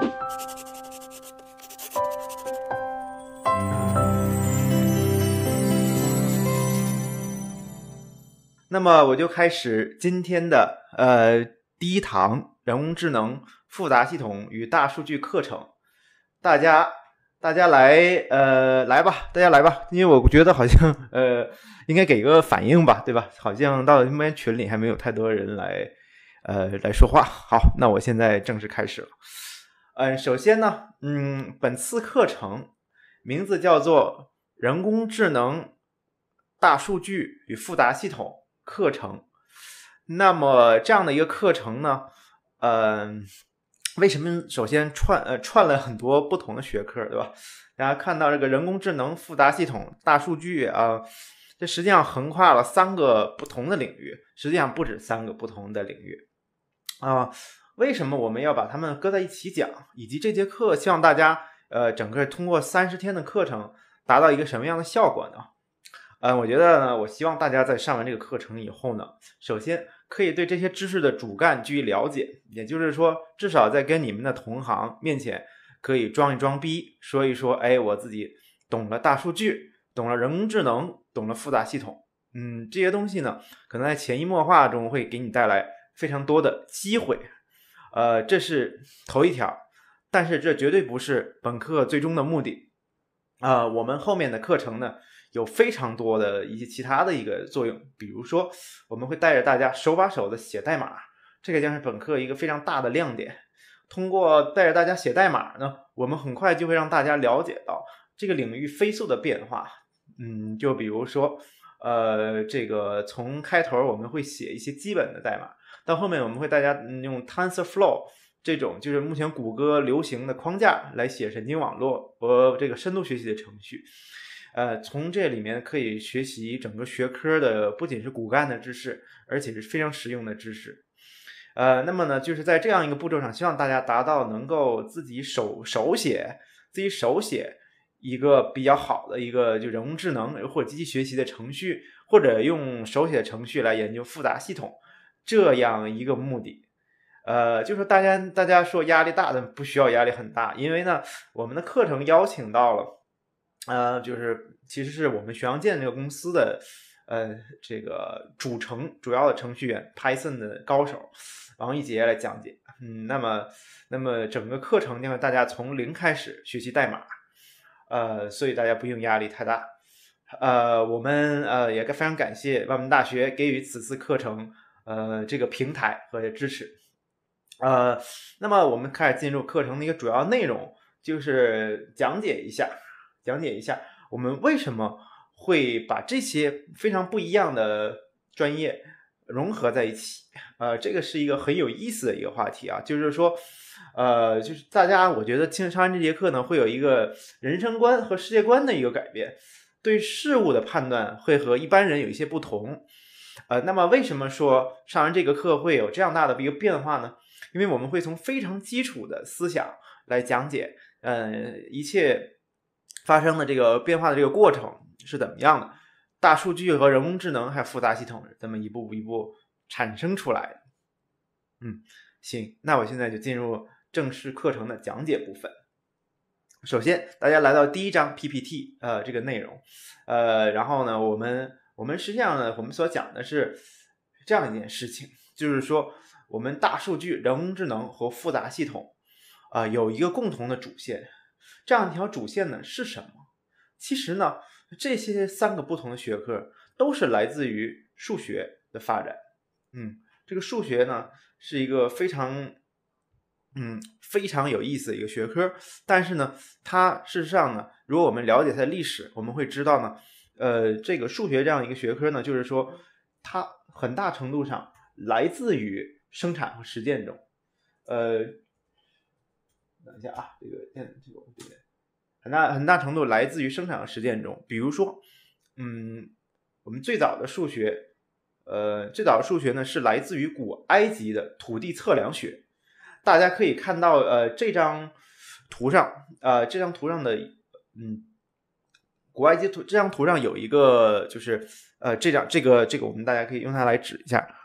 那么我就开始今天的第一堂人工智能复杂系统与大数据课程。大家来吧，大家来吧，因为我觉得好像应该给个反应吧，对吧？好像到那边群里还没有太多人来说话。好，那我现在正式开始了。首先呢，本次课程名字叫做人工智能大数据与复杂系统课程。那么这样的一个课程呢，为什么首先串了很多不同的学科，对吧？大家看到这个人工智能复杂系统大数据啊，这实际上横跨了3个不同的领域，实际上不止3个不同的领域啊。为什么我们要把它们搁在一起讲，以及这节课希望大家整个通过30天的课程达到一个什么样的效果呢？我觉得呢，我希望大家在上完这个课程以后呢，首先可以对这些知识的主干据以了解，也就是说，至少在跟你们的同行面前可以装一装逼，说一说，我自己懂了大数据，懂了人工智能，懂了复杂系统。这些东西呢，可能在潜移默化中会给你带来非常多的机会。这是头一条，但是这绝对不是本课最终的目的。我们后面的课程呢，有非常多的一些其他的一个作用，比如说我们会带着大家手把手的写代码，这个将是本课一个非常大的亮点。通过带着大家写代码呢，我们很快就会让大家了解到这个领域飞速的变化。就比如说这个从开头我们会写一些基本的代码，到后面我们会大家用 TensorFlow 这种就是目前谷歌流行的框架来写神经网络和这个深度学习的程序。从这里面可以学习整个学科的不仅是骨干的知识，而且是非常实用的知识。那么呢，就是在这样一个步骤上，希望大家达到能够自己手写一个比较好的一个就人工智能或者机器学习的程序，或者用手写的程序来研究复杂系统这样一个目的。就是大家说压力大的不需要压力很大，因为呢，我们的课程邀请到了就是其实是我们学阳建这个公司的这个主要的程序员 Python 的高手王一杰来讲解。那么整个课程将大家从零开始学习代码，所以大家不用压力太大。我们也非常感谢万门大学给予此次课程这个平台和支持。那么我们开始进入课程的一个主要内容，就是讲解一下我们为什么会把这些非常不一样的专业融合在一起。这个是一个很有意思的一个话题啊，就是说就是大家我觉得上完这节课呢，会有一个人生观和世界观的一个改变，对事物的判断会和一般人有一些不同。那么为什么说上完这个课会有这样大的一个变化呢？因为我们会从非常基础的思想来讲解一切发生的这个变化的这个过程是怎么样的，大数据和人工智能还有复杂系统是这么一步一步产生出来的。行，那我现在就进入正式课程的讲解部分。首先大家来到第一章 PPT 这个内容，然后呢我们实际上呢我们所讲的是这样一件事情，就是说我们大数据、人工智能和复杂系统有一个共同的主线。这样一条主线呢是什么？其实呢这些3个不同的学科都是来自于数学的发展。这个数学呢是一个非常有意思的一个学科，但是呢它事实上呢，如果我们了解它的历史，我们会知道呢这个数学这样一个学科呢，就是说它很大程度上来自于生产和实践中。等一下啊，这个很大程度来自于生产和实践中。比如说我们最早的数学呢是来自于古埃及的土地测量学。大家可以看到这张图上的古埃及这张图上有一个就是这个我们大家可以用它来指一下。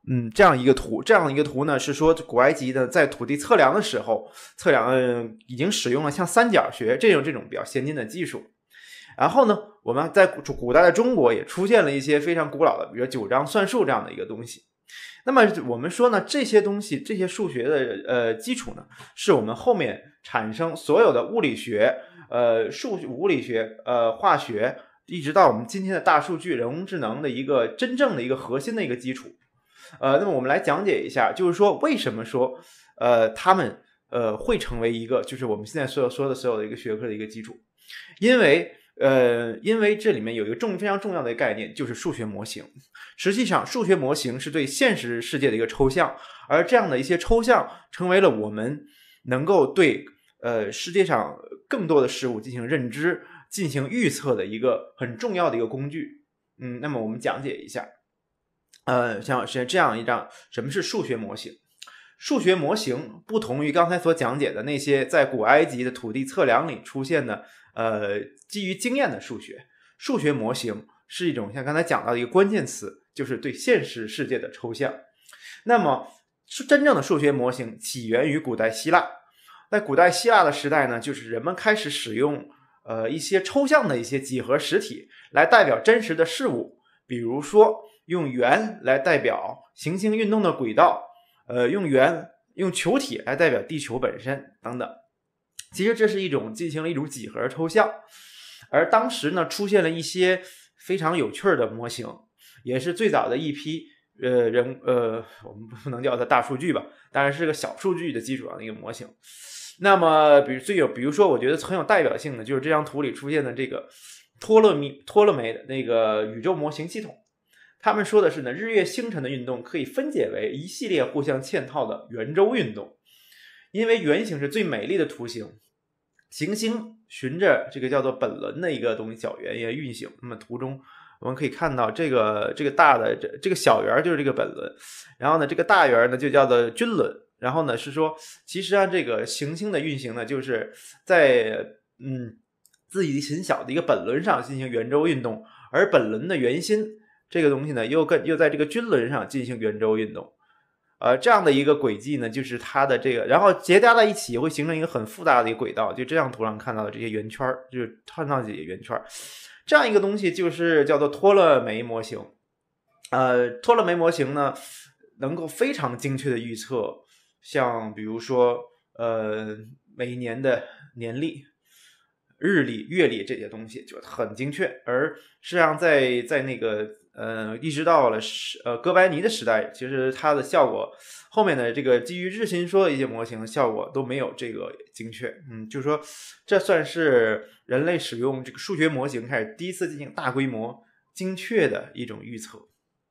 这样一个图呢，是说古埃及的在土地测量的时候，测量已经使用了像三角学这种比较先进的技术。然后呢，我们在古代的中国也出现了一些非常古老的，比如九章算术这样的一个东西。那么我们说呢，这些东西，这些数学的基础呢，是我们后面产生所有的物理学、物理学、化学，一直到我们今天的大数据、人工智能的一个真正的一个核心的一个基础。那么我们来讲解一下，就是说为什么说他们会成为一个就是我们现在说的所有的一个学科的一个基础，因为这里面有一个非常重要的概念，就是数学模型。实际上数学模型是对现实世界的一个抽象，而这样的一些抽象成为了我们能够对世界上更多的事物进行认知、进行预测的一个很重要的一个工具。那么我们讲解一下像是这样一张，什么是数学模型？数学模型不同于刚才所讲解的那些在古埃及的土地测量里出现的基于经验的数学。数学模型是一种像刚才讲到的一个关键词，就是对现实世界的抽象。那么真正的数学模型起源于古代希腊。在古代希腊的时代呢，就是人们开始使用一些抽象的一些几何实体来代表真实的事物，比如说用圆来代表行星运动的轨道，用球体来代表地球本身等等。其实这是进行了一种几何抽象。而当时呢，出现了一些非常有趣的模型，也是最早的一批我们不能叫它大数据吧，当然是个小数据的基础上的一个模型。那么比如说我觉得很有代表性的就是这张图里出现的这个托勒梅的那个宇宙模型系统。他们说的是呢，日月星辰的运动可以分解为一系列互相嵌套的圆周运动，因为圆形是最美丽的图形，行星循着这个叫做本轮的一个东西小圆也运行。那么图中我们可以看到这个大的这个小圆就是这个本轮，然后呢这个大圆呢就叫做均轮。然后呢是说其实这个行星的运行呢就是在自己很小的一个本轮上进行圆周运动，而本轮的圆心这个东西呢又在这个均轮上进行圆周运动。这样的一个轨迹呢，就是它的这个，然后结加在一起会形成一个很复杂的一个轨道，就这样图上看到的这些圆圈，就是看到这些圆圈，这样一个东西就是叫做托勒梅模型。托勒梅模型呢，能够非常精确的预测，像比如说每一年的年历、日历、月历这些东西就很精确。而实际上在那个一直到了哥白尼的时代，其实它的效果后面的这个基于日心说的一些模型的效果都没有这个精确。就是说这算是人类使用这个数学模型开始第一次进行大规模精确的一种预测。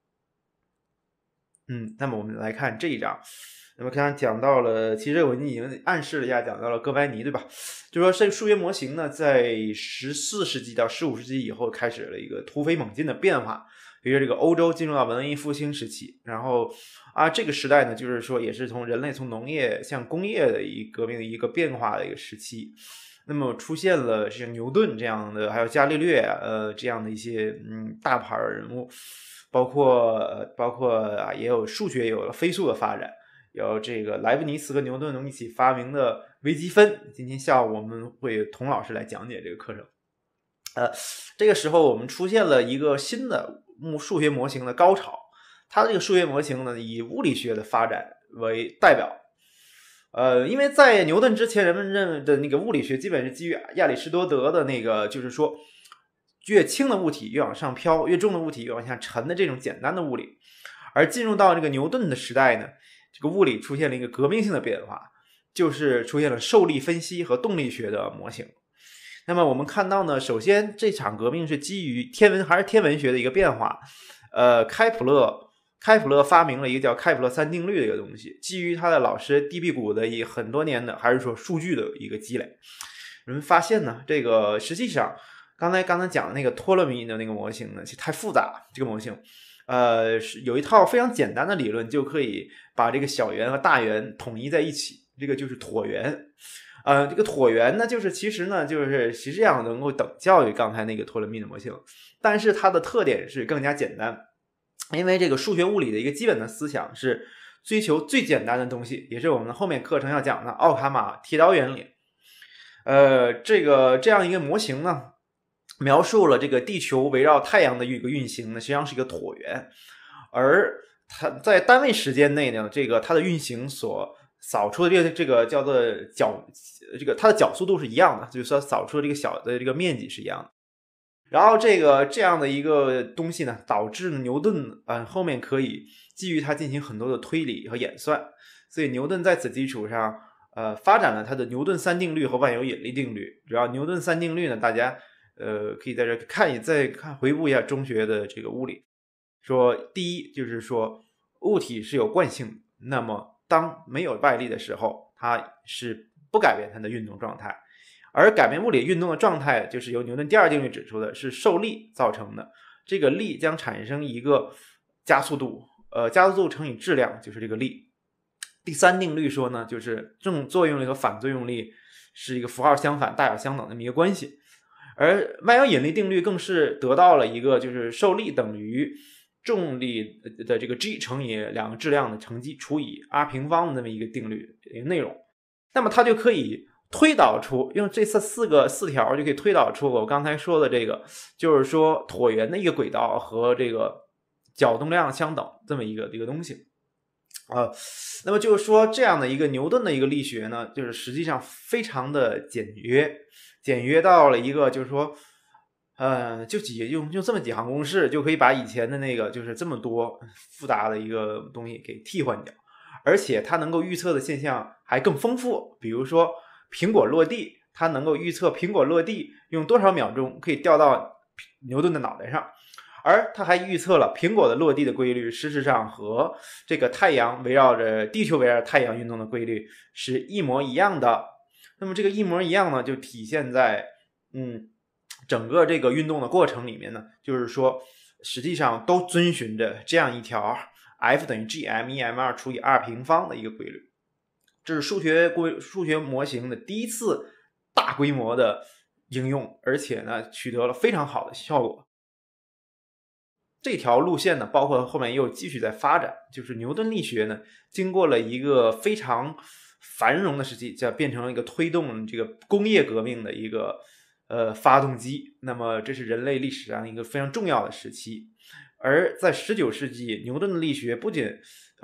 那么我们来看这一章。那么刚刚讲到了，其实我已经暗示了一下，讲到了哥白尼，对吧？就说这数学模型呢，在14世纪到15世纪以后开始了一个突飞猛进的变化。比如这个欧洲进入到文艺复兴时期，然后这个时代呢，就是说也是人类从农业向工业的革命的一个变化的一个时期。那么出现了像牛顿这样的，还有伽利略这样的一些大牌人物，包括也有数学有了飞速的发展。有这个莱布尼茨和牛顿能一起发明的微积分，今天下午我们会童老师来讲解这个课程。这个时候我们出现了一个新的数学模型的高潮。它这个数学模型呢，以物理学的发展为代表。因为在牛顿之前，人们认为的那个物理学基本是基于亚里士多德的那个，就是说越轻的物体越往上飘，越重的物体越往下沉的这种简单的物理。而进入到这个牛顿的时代呢，这个物理出现了一个革命性的变化，就是出现了受力分析和动力学的模型。那么我们看到呢，首先这场革命是基于天文学的一个变化。开普勒发明了一个叫开普勒三定律的一个东西，基于他的老师低比谷的很多年的还是说数据的一个积累。人们发现呢，这个实际上刚才讲的那个托勒密的那个模型呢，其实太复杂了。这个模型有一套非常简单的理论就可以把这个小圆和大圆统一在一起，这个就是椭圆。这个椭圆呢，其实实际上能够等效于刚才那个托勒密的模型，但是它的特点是更加简单。 因为这个数学物理的一个基本的思想是追求最简单的东西，也是我们后面课程要讲的奥卡马剃刀原理。这样一个模型呢，描述了这个地球围绕太阳的一个运行呢，实际上是一个椭圆，而它在单位时间内呢，它的运行所扫出的这个叫做它的角速度是一样的，就是说扫出的这个小的这个面积是一样的。然后这样的一个东西呢，导致牛顿后面可以基于它进行很多的推理和演算，所以牛顿在此基础上发展了他的牛顿三定律和万有引力定律。主要牛顿三定律呢，大家可以在这再回顾一下中学的这个物理。说第一就是说物体是有惯性，那么当没有外力的时候，它是不改变它的运动状态。而改变物理运动的状态，就是由牛顿第二定律指出的，是受力造成的。这个力将产生一个加速度，加速度乘以质量就是这个力。第三定律说呢，就是正作用力和反作用力是一个符号相反、大小相等的这么一个关系。而万有引力定律更是得到了一个就是受力等于重力的这个 g 乘以两个质量的乘积除以 r 平方的那么一个定律一个内容。那么它就可以推导出，用这四条就可以推导出我刚才说的这个，就是说椭圆的一个轨道和这个角动量相等这么一个东西。那么就是说这样的一个牛顿的一个力学呢，就是实际上非常的简约到了一个就是说就用这么几行公式就可以把以前的那个就是这么多复杂的一个东西给替换掉，而且它能够预测的现象还更丰富。比如说苹果落地，它能够预测苹果落地用多少秒钟可以掉到牛顿的脑袋上，而它还预测了苹果的落地的规律事实上和这个地球围绕着太阳运动的规律是一模一样的。那么这个一模一样呢，就体现在整个这个运动的过程里面呢，就是说实际上都遵循着这样一条 F 等于 G_m_1_m_2 除以 r 平方的一个规律。这是数学模型的第一次大规模的应用，而且呢取得了非常好的效果。这条路线呢，包括后面又继续在发展，就是牛顿力学呢，经过了一个非常繁荣的时期，变成了一个推动这个工业革命的一个发动机。那么这是人类历史上一个非常重要的时期。而在19世纪，牛顿的力学不仅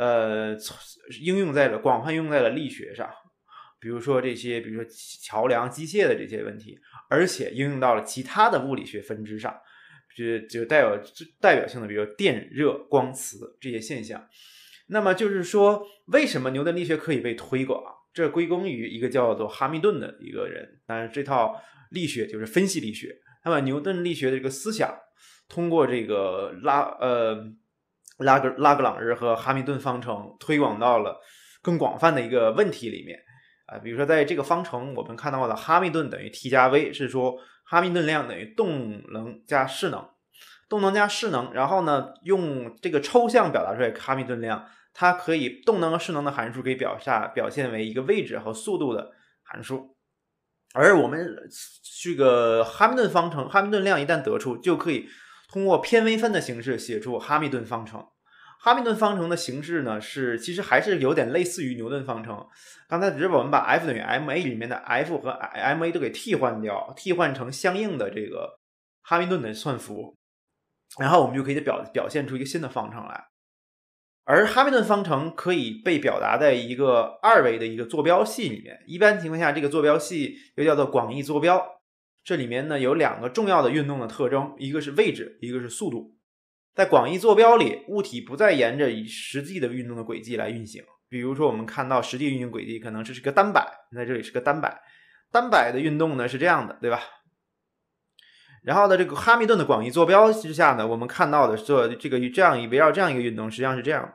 广泛应用在了力学上，比如说桥梁、机械的这些问题，而且应用到了其他的物理学分支上，就代表性的，比如电、热、光、磁这些现象。那么就是说，为什么牛顿力学可以被推广？这归功于一个叫做哈密顿的一个人。但是这套力学就是分析力学。那么牛顿力学的这个思想，通过这个拉格朗日和哈密顿方程推广到了更广泛的一个问题里面比如说在这个方程我们看到的哈密顿等于 T 加 V 是说哈密顿量等于动能加势能，然后呢用这个抽象表达出来哈密顿量，它可以动能和势能的函数可以表现为一个位置和速度的函数。而我们这个哈密顿方程哈密顿量一旦得出，就可以通过偏微分的形式写出哈密顿方程。哈密顿方程的形式呢，其实还是有点类似于牛顿方程。刚才只是我们把 F 等于 ma 里面的 F 和 ma 都给替换成相应的这个哈密顿的算符，然后我们就可以表现出一个新的方程来。而哈密顿方程可以被表达在一个二维的一个坐标系里面，一般情况下这个坐标系又叫做广义坐标。这里面呢有两个重要的运动的特征，一个是位置，一个是速度。在广义坐标里，物体不再沿着以实际的运动的轨迹来运行。比如说我们看到实际运行轨迹可能是个单摆，在这里是个单摆的运动呢是这样的，对吧？然后呢这个哈密顿的广义坐标之下呢，我们看到的围绕这样一个运动实际上是这样的。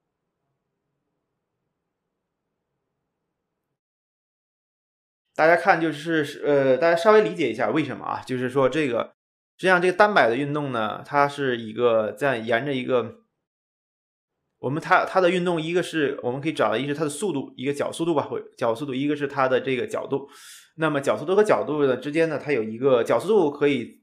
大家看大家稍微理解一下为什么啊？就是说实际上这个单摆的运动呢，它是一个在沿着一个它的运动，一个是我们可以找到一个是它的速度，一个角速度吧，角速度，一个是它的这个角度。那么角速度和角度的之间呢，它有一个角速度可以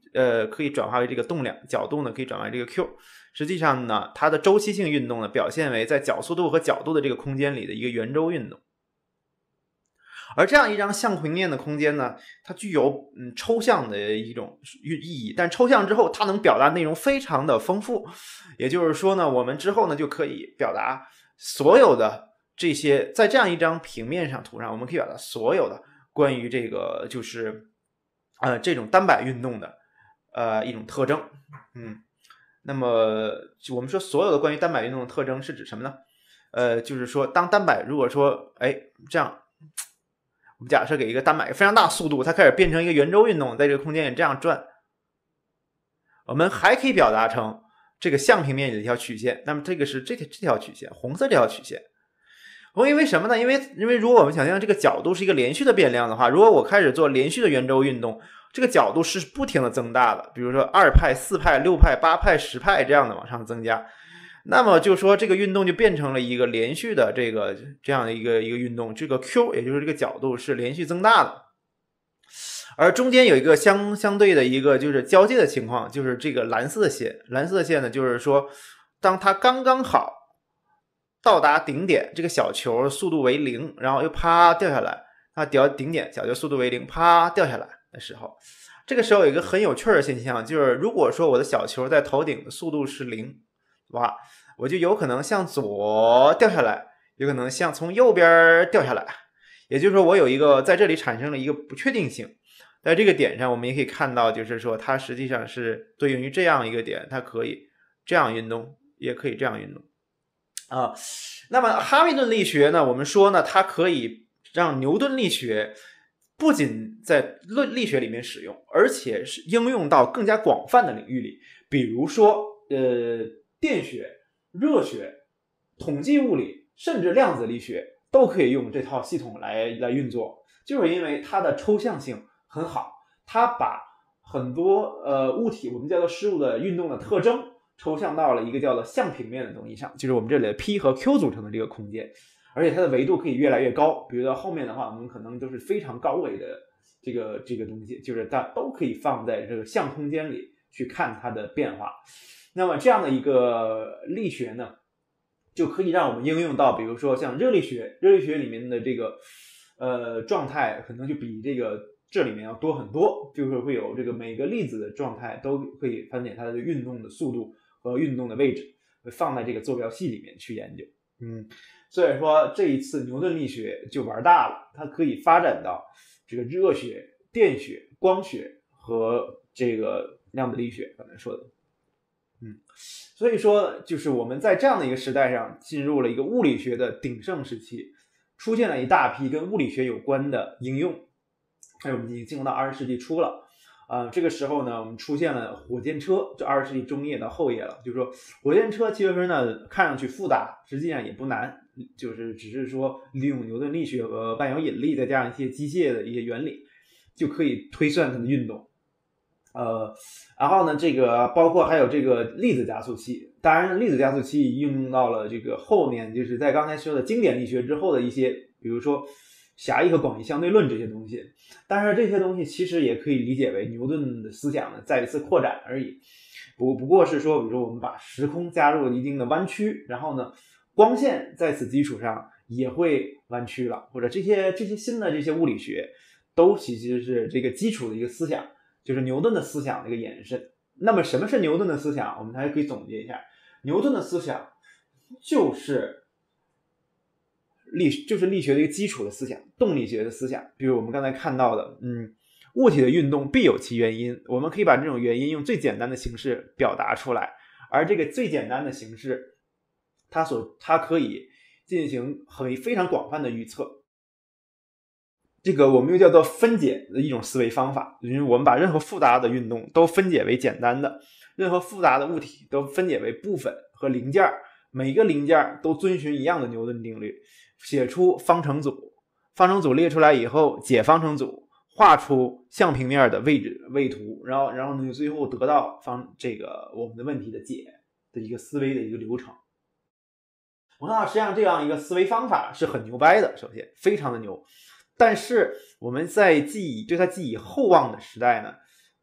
可以转化为这个动量，角度呢可以转化为这个 Q。实际上呢，它的周期性运动呢表现为在角速度和角度的这个空间里的一个圆周运动。而这样一张相平面的空间呢，它具有抽象的一种意义，但抽象之后它能表达内容非常的丰富。也就是说呢，我们之后呢就可以表达所有的这些，在这样一张平面上图上，我们可以表达所有的关于这个就是这种单摆运动的一种特征。那么我们说所有的关于单摆运动的特征是指什么呢？就是说当单摆如果说这样。我们假设给一个单摆非常大速度，它开始变成一个圆周运动，在这个空间里这样转，我们还可以表达成这个相平面里的一条曲线。那么这个是这条曲线，红色这条曲线。因为什么呢？因为如果我们想象这个角度是一个连续的变量的话，如果我开始做连续的圆周运动，这个角度是不停的增大的，比如说2派、4派、6派、8派、10派这样的往上增加。那么就说这个运动就变成了一个连续的这样的一个运动，这个 Q 也就是这个角度是连续增大的，而中间有一个相对的一个就是交界的情况，就是这个蓝色线呢，就是说当它刚刚好到达顶点，这个小球速度为0，然后又啪掉下来，它顶点小球速度为0，啪掉下来的时候，这个时候有一个很有趣的现象，就是如果说我的小球在头顶的速度是0，哇，我就有可能向左掉下来，有可能从右边掉下来，也就是说我有一个在这里产生了一个不确定性。在这个点上我们也可以看到，就是说它实际上是对应于这样一个点，它可以这样运动，也可以这样运动那么哈密顿力学呢，我们说呢，它可以让牛顿力学不仅在力学里面使用，而且是应用到更加广泛的领域里，比如说电学、热学、统计物理，甚至量子力学都可以用这套系统来运作，就是因为它的抽象性很好，它把很多物体我们叫做事物的运动的特征抽象到了一个叫做相平面的东西上，就是我们这里的 P 和 Q 组成的这个空间，而且它的维度可以越来越高。比如到后面的话，我们可能都是非常高维的这个东西，就是它都可以放在这个相空间里去看它的变化。那么这样的一个力学呢，就可以让我们应用到比如说像热力学里面的这个状态可能就比这里面要多很多，就是会有这个每个粒子的状态都可以分解它的运动的速度和运动的位置，会放在这个坐标系里面去研究。所以说这一次牛顿力学就玩大了，它可以发展到这个热学、电学、光学和这个量子力学刚才说的。所以说就是我们在这样的一个时代上进入了一个物理学的鼎盛时期，出现了一大批跟物理学有关的应用。我们已经进入到20世纪初了这个时候呢，我们出现了火箭车，就20世纪中叶到后叶了。就是说火箭车其实呢看上去复杂，实际上也不难，就是只是说利用牛顿力学和万有引力再加上一些机械的一些原理，就可以推算它的运动。然后呢，这个包括还有这个粒子加速器，当然粒子加速器应用到了这个后面，就是在刚才说的经典力学之后的一些，比如说狭义和广义相对论这些东西。但是这些东西其实也可以理解为牛顿的思想呢再一次扩展而已，不过是说，比如说我们把时空加入了一定的弯曲，然后呢，光线在此基础上也会弯曲了，或者这些新的这些物理学都其实是这个基础的一个思想。就是牛顿的思想的一个延伸。那么什么是牛顿的思想？我们还可以总结一下，牛顿的思想就是力学的一个基础的思想，动力学的思想。比如我们刚才看到的物体的运动必有其原因，我们可以把这种原因用最简单的形式表达出来，而这个最简单的形式它可以进行非常广泛的预测。这个我们又叫做分解的一种思维方法，因为我们把任何复杂的运动都分解为简单的，任何复杂的物体都分解为部分和零件，每个零件都遵循一样的牛顿定律，写出方程组，方程组列出来以后解方程组，画出相平面的位图，然后呢最后得到这个我们的问题的解的一个思维的一个流程。我看到实际上这样一个思维方法是很牛掰的，首先非常的牛。但是我们在对它寄以厚望的时代呢，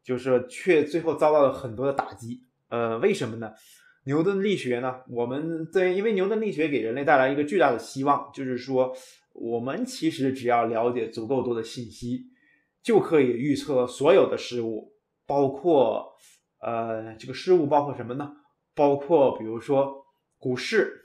就是说却最后遭到了很多的打击。为什么呢？牛顿力学呢，因为牛顿力学给人类带来一个巨大的希望，就是说我们其实只要了解足够多的信息，就可以预测所有的事物，包括这个事物包括什么呢？包括比如说股市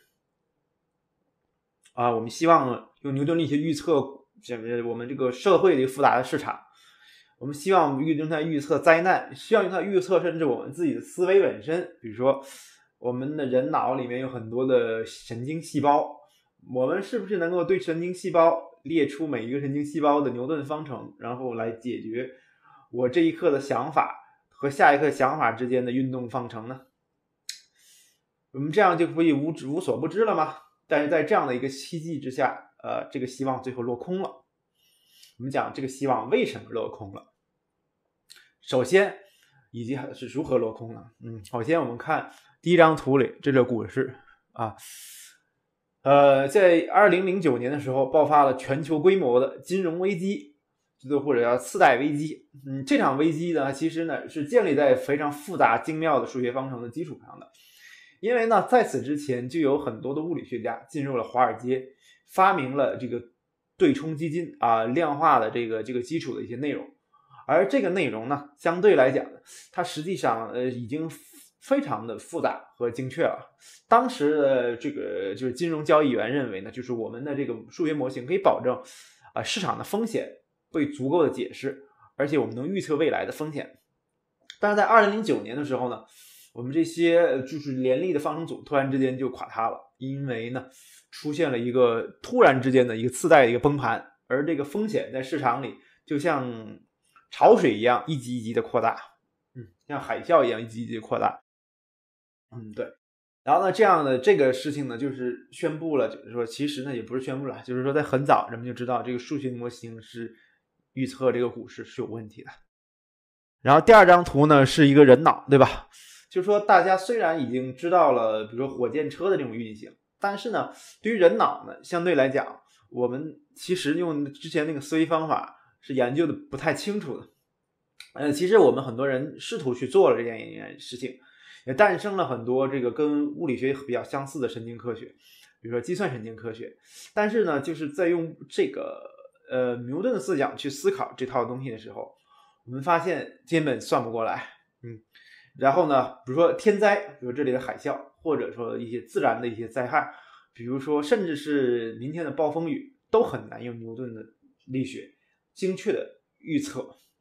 我们希望用牛顿力学预测我们这个社会的一个复杂的市场，我们希望用它预测灾难，需要用它预测甚至我们自己的思维本身。比如说我们的人脑里面有很多的神经细胞，我们是不是能够对神经细胞列出每一个神经细胞的牛顿方程，然后来解决我这一刻的想法和下一刻想法之间的运动方程呢？我们这样就可以无所不知了吗？但是在这样的一个希冀之下，这个希望最后落空了。我们讲这个希望为什么落空了？首先，以及是如何落空呢？首先我们看第一张图里这个股市在2009年的时候爆发了全球规模的金融危机，或者叫次贷危机。这场危机呢，其实呢是建立在非常复杂精妙的数学方程的基础上的。因为呢，在此之前就有很多的物理学家进入了华尔街，发明了这个对冲基金量化的这个基础的一些内容。而这个内容呢，相对来讲，它实际上已经非常的复杂和精确了。当时的这个就是金融交易员认为呢，就是我们的这个数学模型可以保证市场的风险被足够的解释，而且我们能预测未来的风险。但是在2009年的时候呢，我们这些就是联立的方程组突然之间就垮塌了，因为呢出现了一个突然之间的一个次贷的一个崩盘，而这个风险在市场里就像潮水一样一级一级的扩大，像海啸一样一级一级的扩大。对。然后呢，这个事情呢，就是宣布了，就是说其实呢也不是宣布了，就是说在很早人们就知道这个数学模型是预测这个股市是有问题的。然后第二张图呢是一个人脑，对吧？就是说大家虽然已经知道了比如说火箭车的这种运行，但是呢对于人脑呢相对来讲，我们其实用之前那个思维方法是研究的不太清楚的。其实我们很多人试图去做了这件事情，也诞生了很多这个跟物理学比较相似的神经科学，比如说计算神经科学。但是呢就是在用这个牛顿的思想去思考这套东西的时候，我们发现根本算不过来。然后呢比如说天灾，比如这里的海啸，或者说一些自然的一些灾害，比如说甚至是明天的暴风雨，都很难用牛顿的力学精确的预测。